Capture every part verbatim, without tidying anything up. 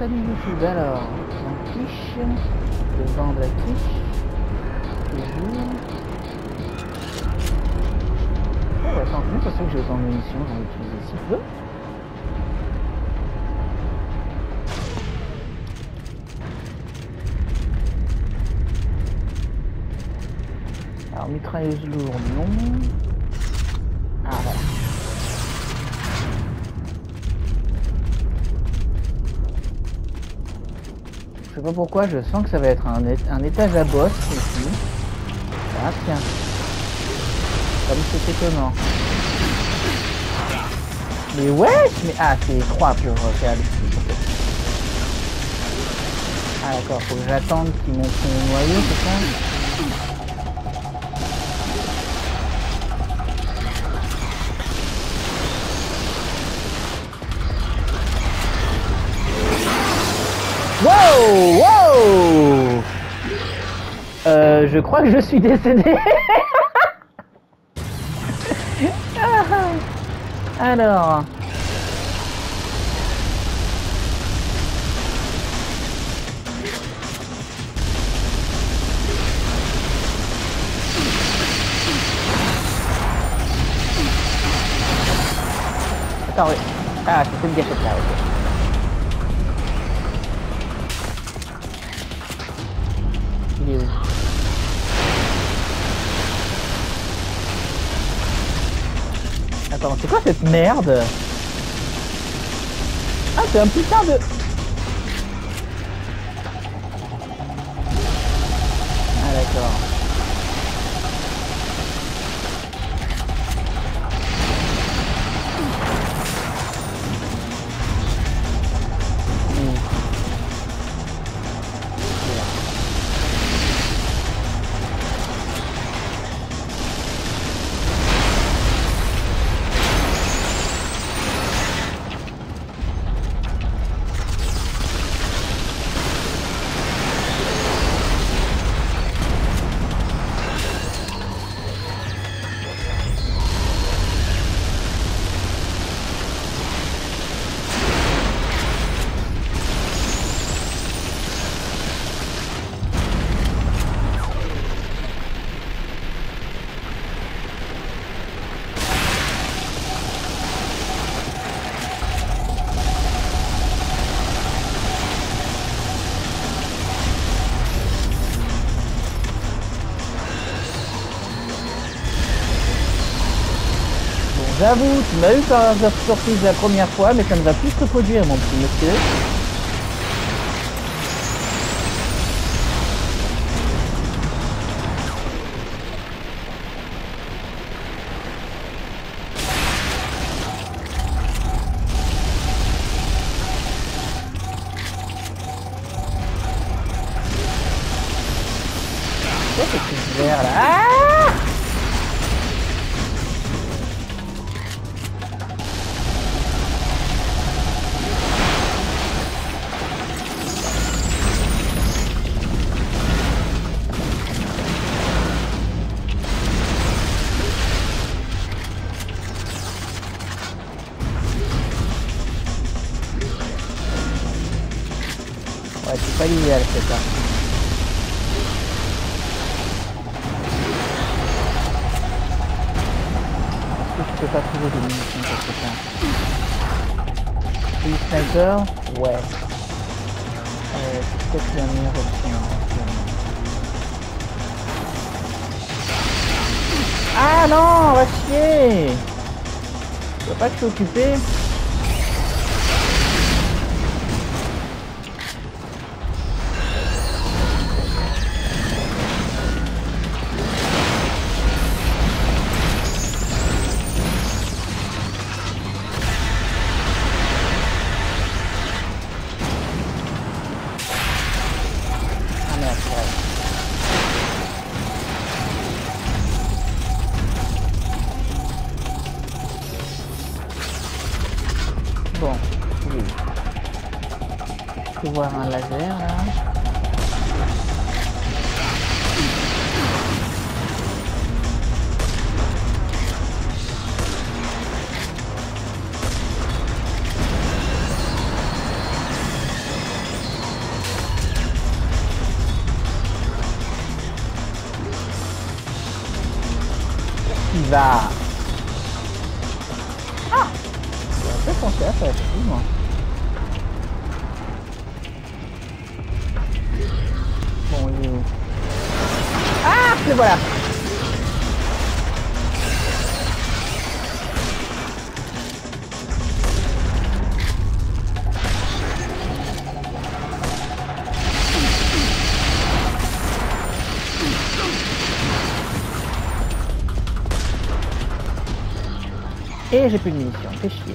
de YouTube. Alors, en quiche, le banc de la quiche, toujours. Oh, attends, comment ça se fait que j'ai autant de munitions? J'en ai utilisé si peu. Alors, mitrailleuse lourde, non. Ah, voilà. Je sais pas pourquoi, je sens que ça va être un, un étage à boss ici. Ah, tiens. Comme c'est étonnant. Mais ouais, mais ah, c'est trois pour faire le Ah, d'accord, faut que j'attende qu'ils montent son noyau, c'est ça? Wow, wow. Euh, je crois que je suis décédé. Alors. Attends, oui. Ah, c'est une gâchette là, ok. Il est où? Attends, c'est quoi cette merde? Ah, c'est un putain de... Ah, d'accord. J'avoue, tu m'as eu par surprise la première fois, mais ça ne va plus se reproduire, mon petit monsieur. Qu'est-ce que c'est vert là? Ah! Ouais, c'est pas l'idéal c'est ça. Est-ce que je peux pas trouver des munitions quelque part? Puis sniper? Ouais. Euh, c'est peut-être la meilleure option. Ah non, va chier! Je vois pas que je suis occupé. Bon, oui. Je peux voir un laser là. va. Ah, j'ai un peu pensé à ça, effectivement. Bon, il est où? Ah, le voilà. Et j'ai plus de munitions, fais chier.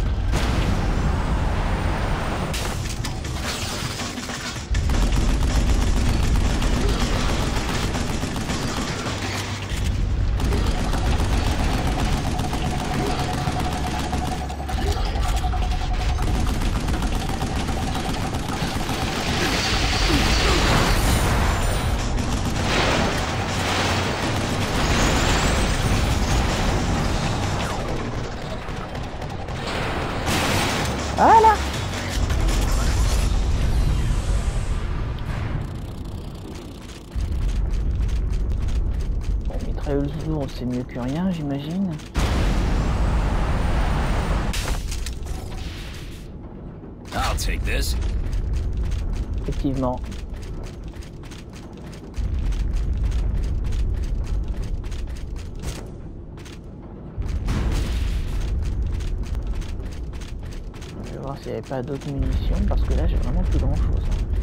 Voilà. Bon, mitrailleuse lourde, c'est mieux que rien, j'imagine. I'll take this. Effectivement. Je vais voir s'il n'y avait pas d'autres munitions, parce que là j'ai vraiment plus grand chose.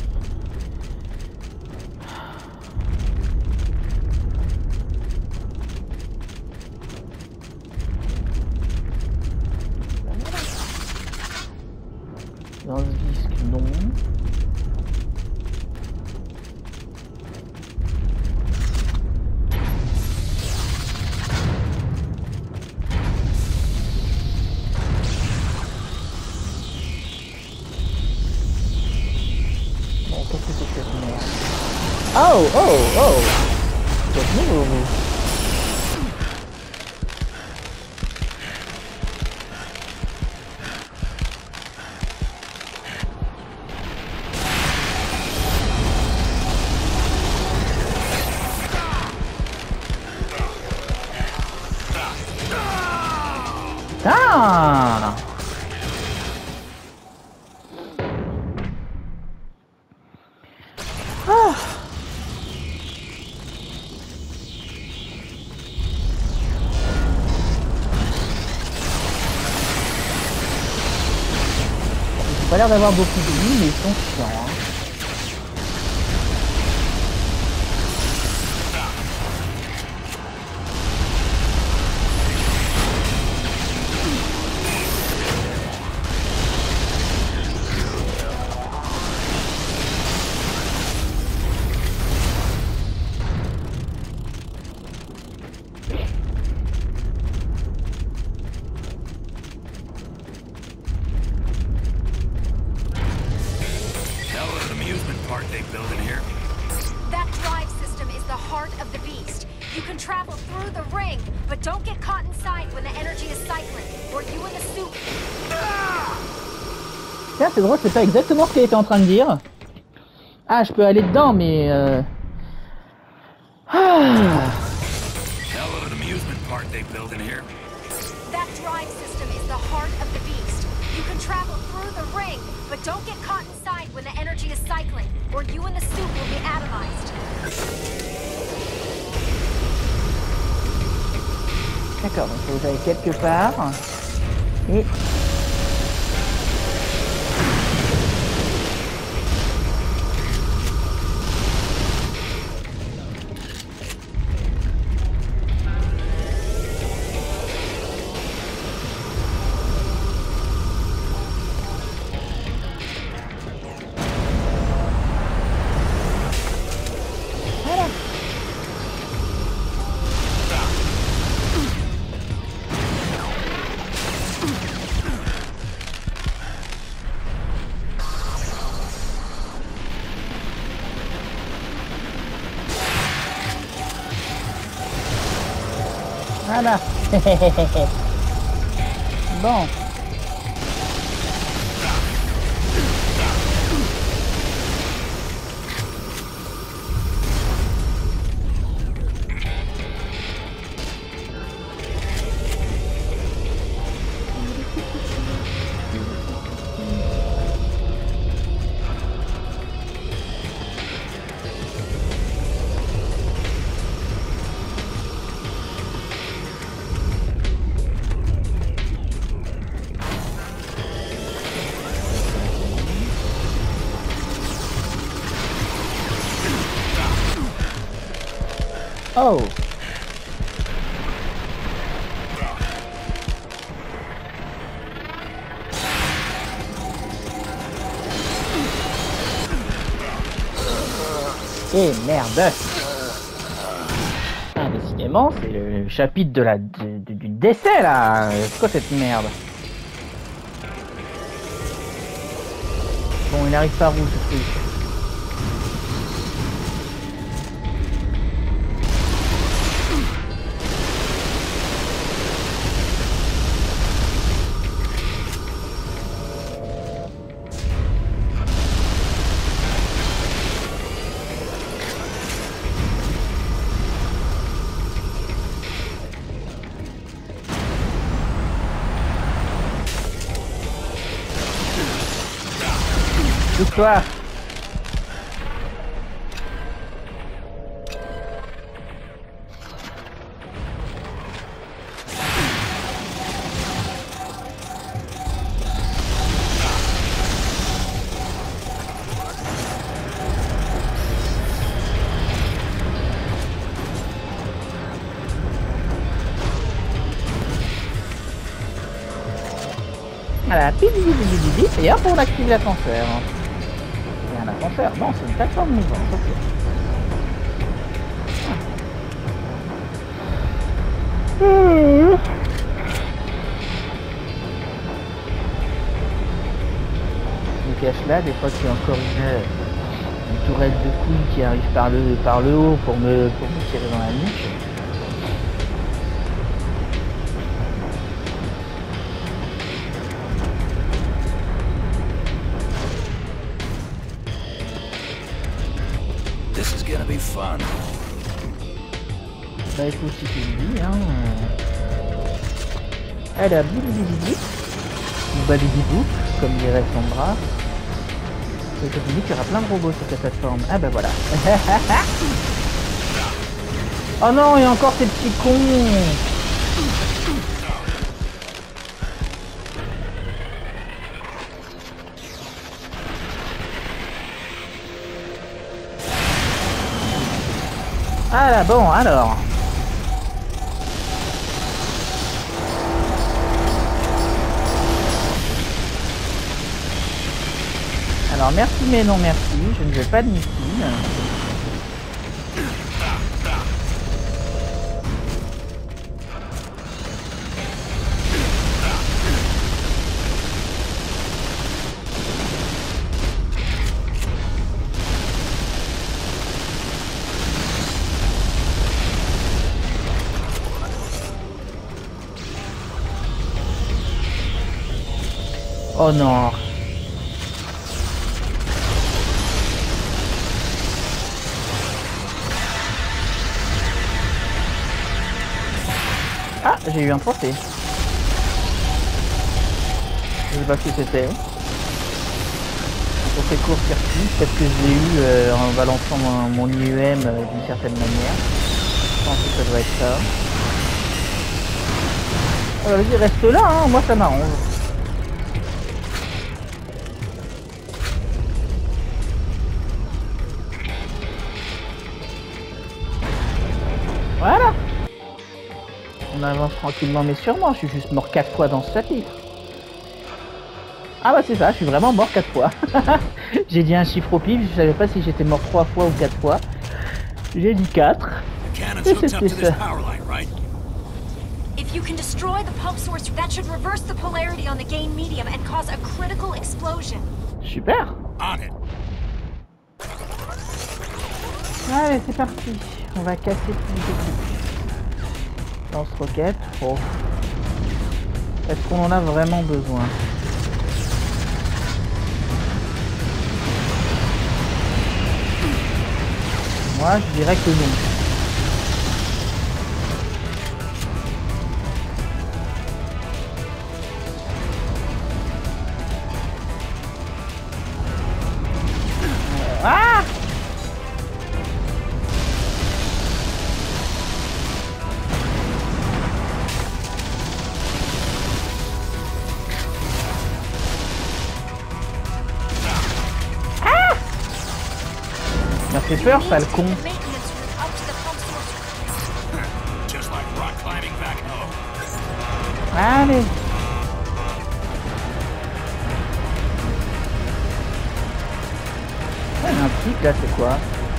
Dans ce disque, non. Bon, qu'est-ce que c'est que cette merde? Oh, oh, oh! C'est nouveau, vous. Ah! Ah! J'ai pas l'air d'avoir beaucoup de vie, mais ils sont chiants, hein. Park they build in here. That drive system is the heart of the beast. You can travel through the ring, but don't get caught inside when the energy is cycling, or you in the soup. Tiens, c'est drôle, c'est pas exactement ce qu'elle était en train de dire. Ah, je peux aller dedans, mais euh... ah. Hell of an amusement park they build in here. That drive system is the heart of the beast. You can travel through the ring, but don't get caught inside when the energy is cycling, or you and the soup will be atomized. D'accord, donc vous allez quelque part. Et... Voilà. Bon. Oh. Eh merde. Ah, décidément, c'est le chapitre de la, du, du décès là. C'est quoi cette merde? Bon, il n'arrive pas rouge ce truc. Pousse-toi. Voilà, bip bip bip bip bip, et hop on active l'ascenseur. C'est un ascenseur, non c'est une plateforme mouvante, ok. Mmh. Je me cache là, des fois qu'il y a encore une, une tourelle de couilles qui arrive par le, par le haut pour me, pour me tirer dans la nuque. Be fun. Bah écoute, si tu le dis, hein. Elle a bilibili, ou balibibou, comme dirait Sandra. Et je te dis qu'il y aura plein de robots sur cette plateforme. Ah bah voilà. Oh non, il y a encore ces petits cons. Ah là, bon, alors. Alors, merci mais non merci, je ne veux pas de missile. Oh non. Ah, j'ai eu un trophée. Je sais pas ce que c'était. Pour ces courts circuits, peut-être que je l'ai eu euh, en balançant mon, mon I E M euh, d'une certaine manière. Je pense que ça doit être ça. Euh, Vas-y, reste là, hein, moi ça m'arrange. Voilà. On avance tranquillement mais sûrement, je suis juste mort quatre fois dans ce chapitre. Ah bah c'est ça, je suis vraiment mort quatre fois. J'ai dit un chiffre au pif, je savais pas si j'étais mort trois fois ou quatre fois. J'ai dit quatre. Et c'était ça. If you can destroy the pulp source, that should reverse the polarity on the gain medium and cause a critical explosion. Super. On it. Allez, c'est parti. On va casser tous les trucs. Lance-roquette. Oh. Est-ce qu'on en a vraiment besoin? Moi, je dirais que non. Ah! Ça fait peur, ça, le con. Allez. Ah, il y a un truc là, c'est quoi?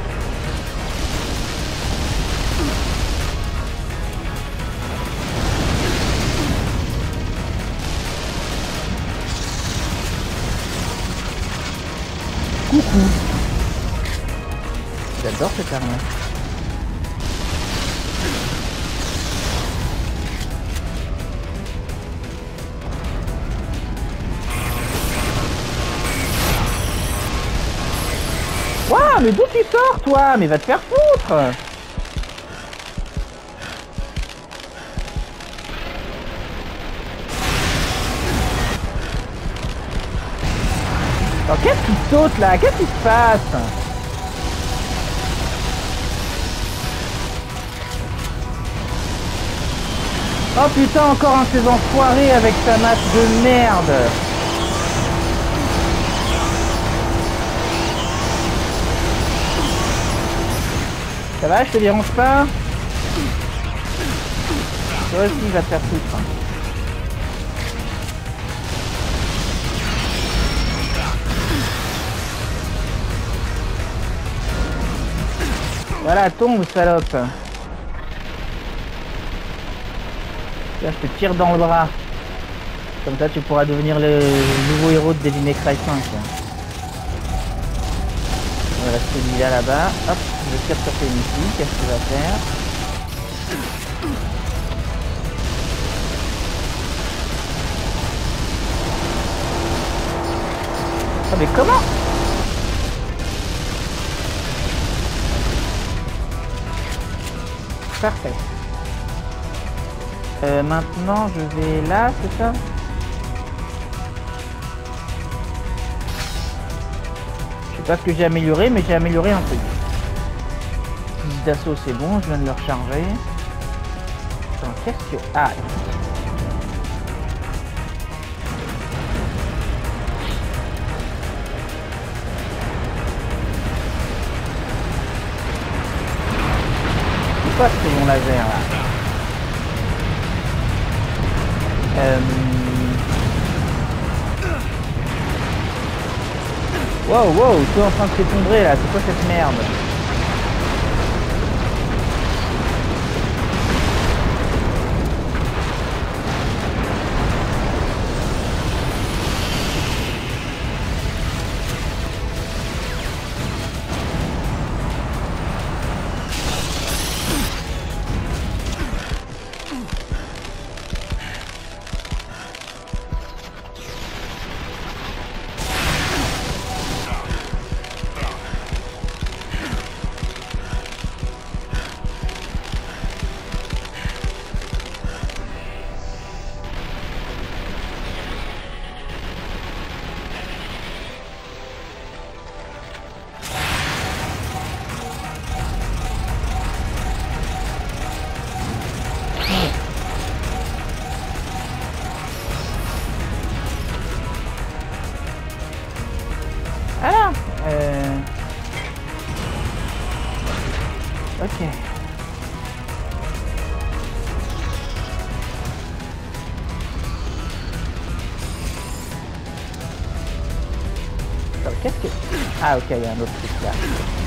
Coucou. J'adore cette arme. Waouh, mais d'où tu sors toi? Mais va te faire foutre! Oh, qu'est-ce qui saute là? Qu'est-ce qui se passe? Oh putain, encore un de ces enfoirés avec sa masse de merde. Ça va, je te dérange pas? Toi aussi, il va te faire foutre. Voilà, tombe, salope. Tiens, je te tire dans le bras. Comme ça, tu pourras devenir le nouveau héros de Devil May Cry cinq. On va rester celui-là là-bas. Hop, je tire sur tes missiles. Qu'est-ce que tu vas faire? Oh, mais comment? Parfait. Euh, maintenant, je vais là, c'est ça? Je sais pas ce que j'ai amélioré, mais j'ai amélioré un truc. Fusil d'assaut, c'est bon, je viens de le recharger. Attends, qu'est-ce que... Ah, c'est quoi ce rayon laser là? Euh... Wow, wow, tout est en train de s'effondrer là, c'est quoi cette merde? Alors, euh... ok. Alors, qu'est-ce que... Ah, ok, il y a un autre truc là.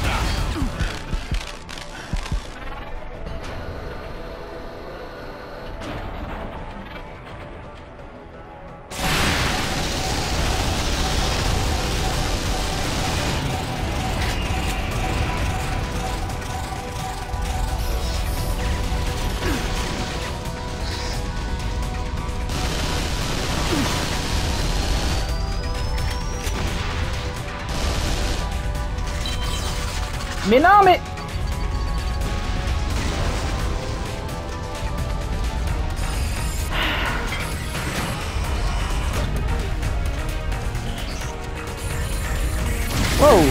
Mais non, mais... Wow.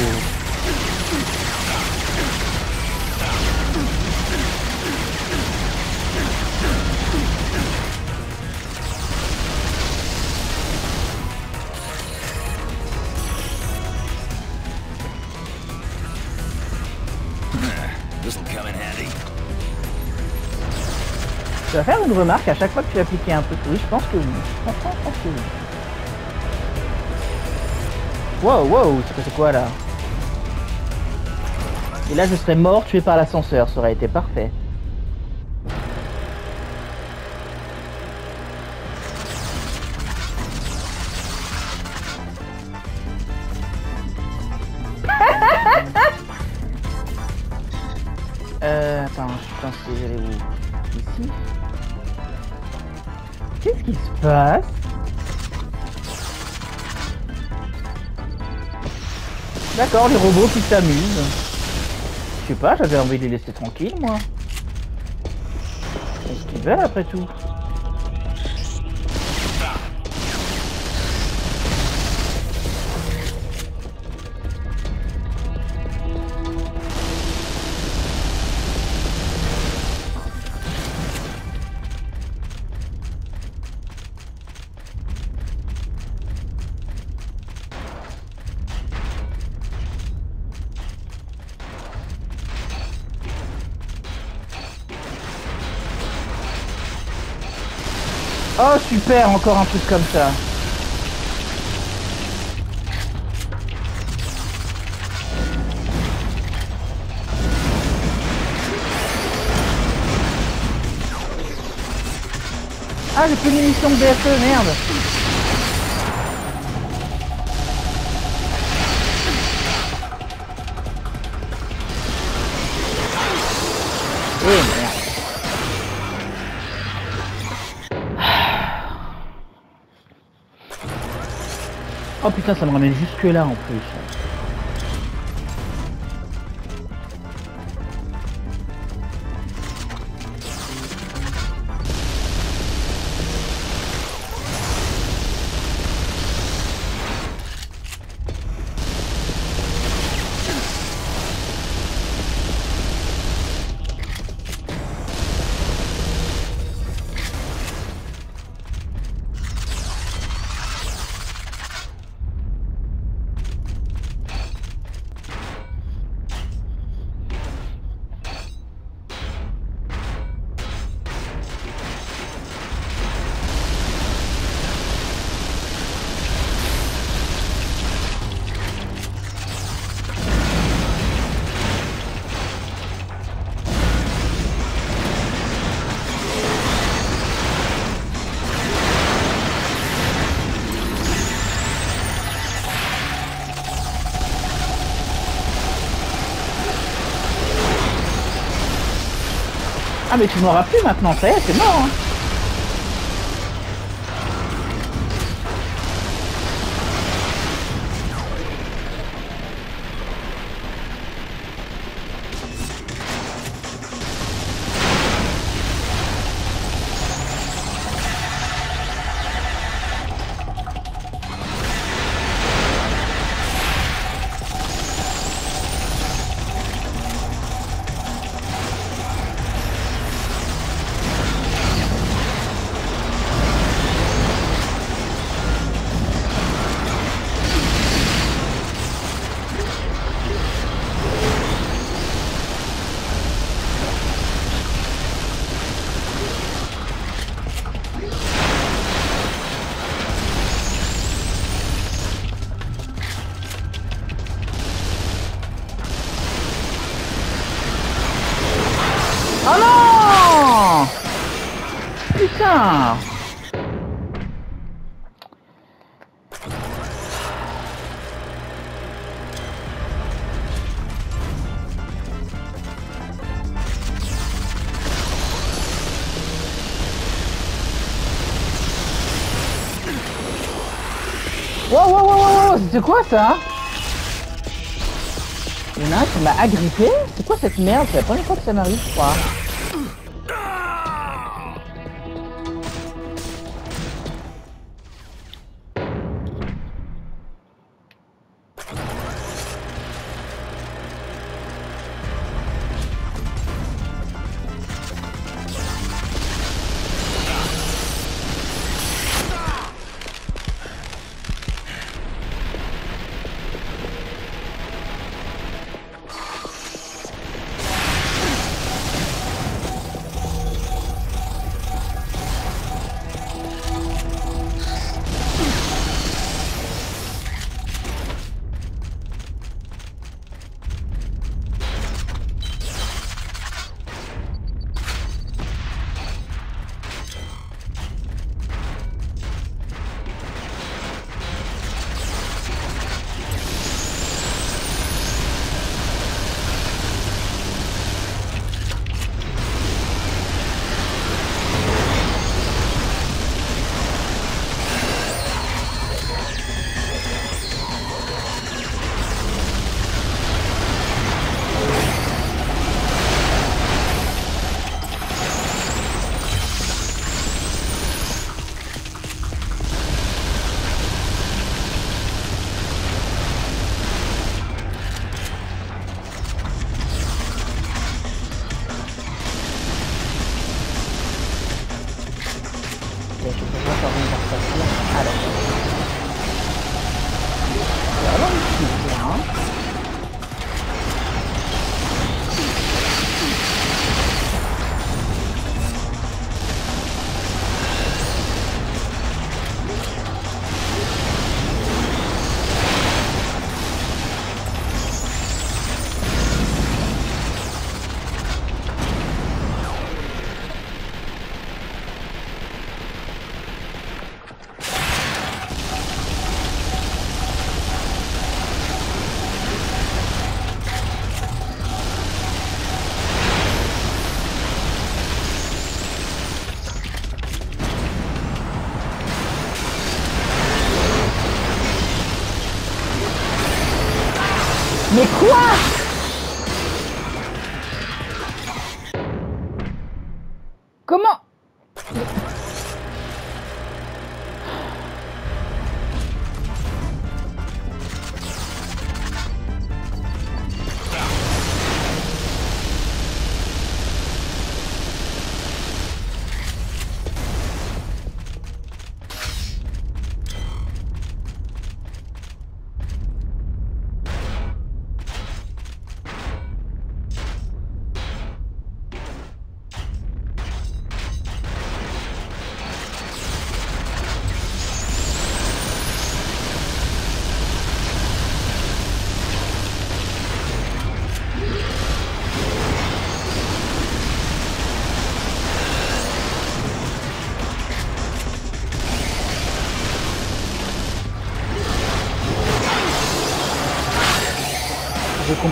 This'll come in handy. Tu vas faire une remarque à chaque fois que tu vas appliquer un truc. Oui, je pense que oui. Franchement, je pense que oui. Wow, wow, c'est c'est quoi là? Et là, je serais mort tué par l'ascenseur. Ça aurait été parfait. Euh, attends, je pense que j'allais où? Ici? Qu'est-ce qui se passe? D'accord, les robots qui s'amusent. Je sais pas, j'avais envie de les laisser tranquilles, moi. C'est ce qu'ils veulent après tout. Oh super, encore un truc comme ça. Ah, j'ai plus d'émission de B F E, merde. Eh merde. Oh putain, ça me ramène jusque là en plus. Ah mais tu m'auras plus maintenant, ça y est, c'est mort hein. Oh non! Putain! Wow, wow, wow, wow, wow, c'est quoi ça? Il y en a un qui m'a agrippé? C'est quoi cette merde? C'est la première fois que ça m'arrive, je crois.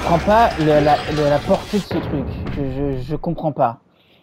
comprends pas le, la, le, la portée de ce truc. Je, je, je comprends pas.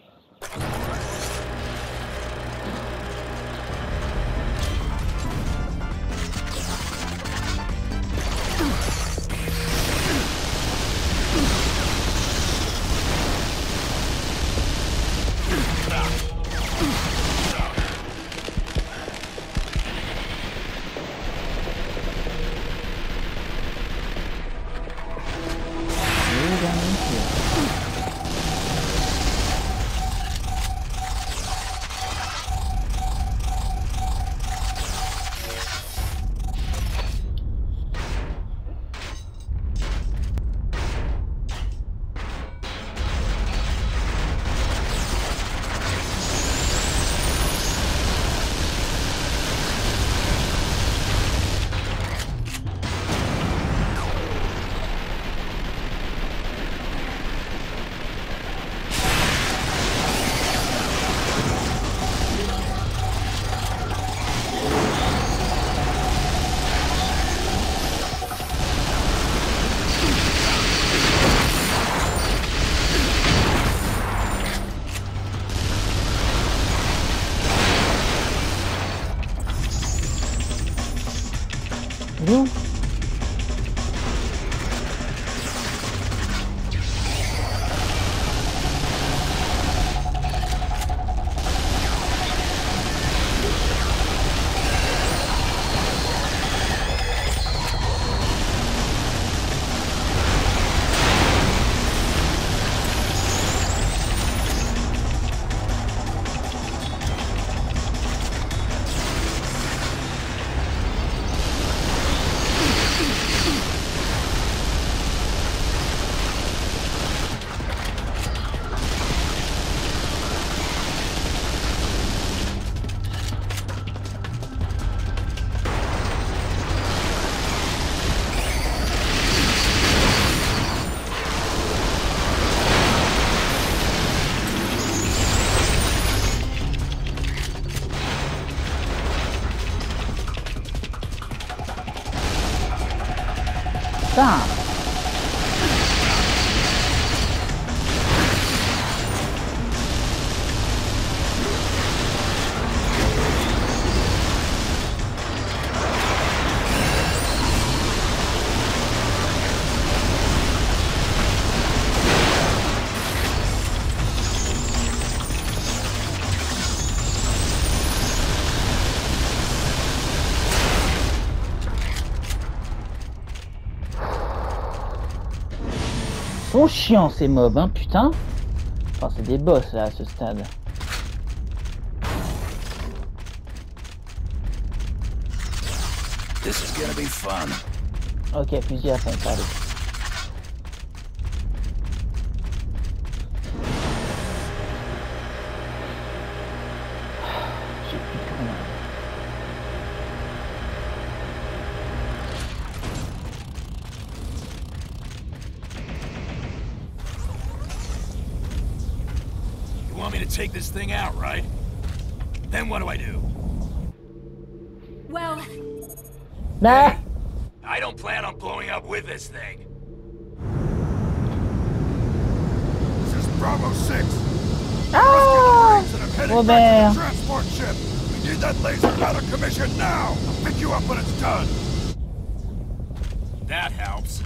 D'où ? Putain. Sont chiants ces mobs, hein, putain. Enfin, c'est des boss là à ce stade. This is gonna be fun. Ok, fusil à pompe, allez. J'ai plus de grenades. You want me to take this thing out, right? Then what do I do? Well, Nah. I don't plan on blowing up with this thing. This is Bravo six. Ah, And I'm heading Robert. back to the transport ship. We need that laser out of commission now. I'll pick you up when it's done. That helps.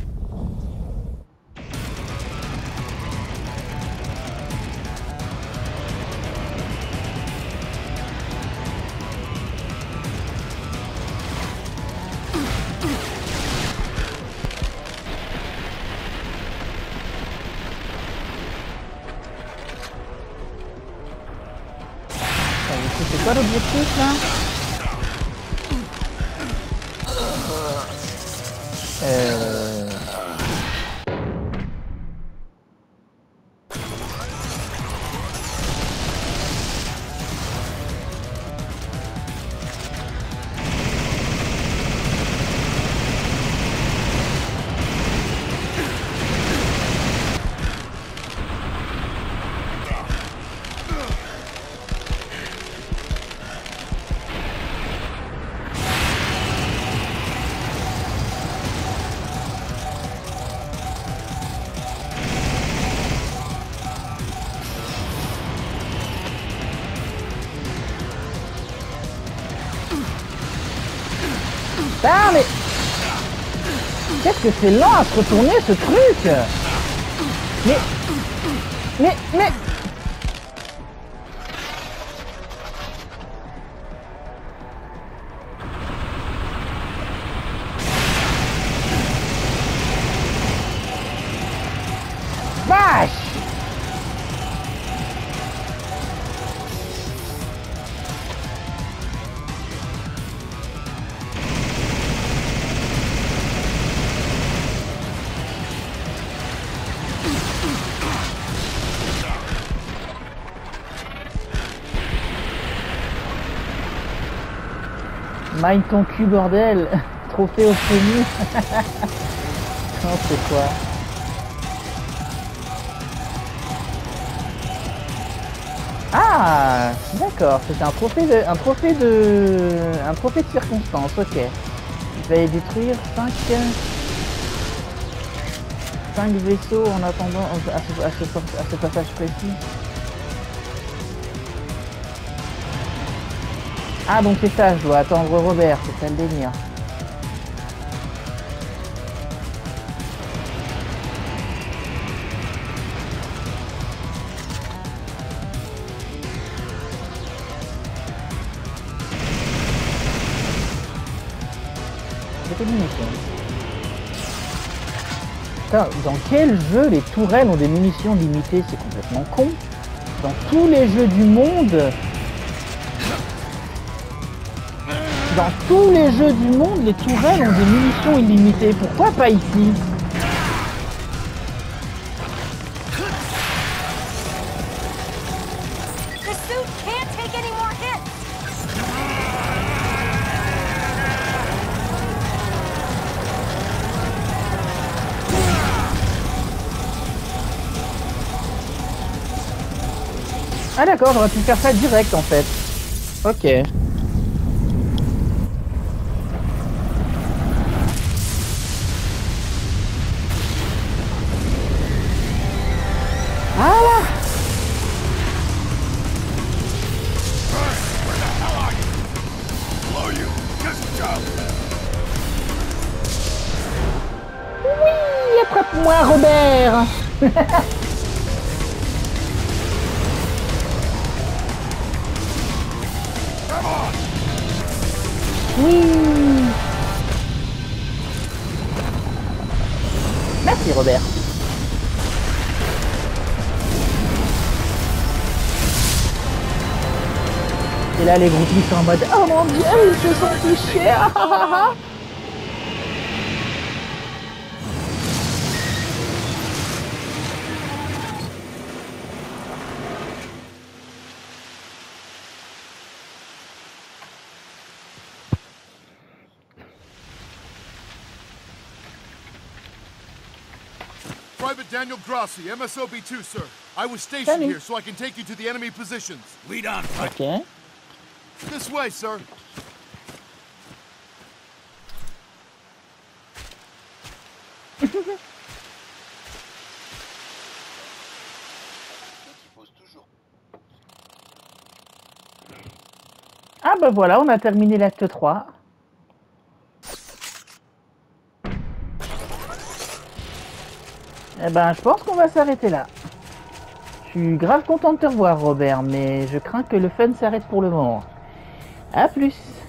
C'est quoi l'objectif là? Euh... Ah mais... Qu'est-ce que c'est lent à se retourner ce truc? Mais... Mais... Mais... Vache! Mine ton cul, bordel. Trophée au féminin. Non, c'est quoi? Ah, d'accord, c'est un trophée de, un trophée de, un trophée de circonstance, ok. Je vais détruire cinq, cinq vaisseaux en attendant à ce, à ce, à ce passage précis. Ah, donc c'est ça, je dois attendre Robert, c'est ça le délire. Des munitions. Putain, dans quel jeu les tourelles ont des munitions limitées? C'est complètement con. Dans tous les jeux du monde, dans tous les jeux du monde, les tourelles ont des munitions illimitées. Pourquoi pas ici? The suit can't take any more hits. Ah d'accord, j'aurais pu faire ça direct en fait. Ok. Voilà. Where the hell are you? Blow you! Just jump! Oui, attrape-moi Robert. Come on! Oui. Merci Robert. Et là les groupies sont en mode oh mon dieu, ils se sont touchés. Ah, ah, ah, ah. Private Daniel Grassi, M S O B two, sir. I was stationed Salut. here so I can take you to the enemy positions. Lead on. Ok. This way, sir. Ah bah voilà, on a terminé l'acte trois. Eh ben, je pense qu'on va s'arrêter là. Je suis grave content de te revoir, Robert, mais je crains que le fun s'arrête pour le moment. A plus.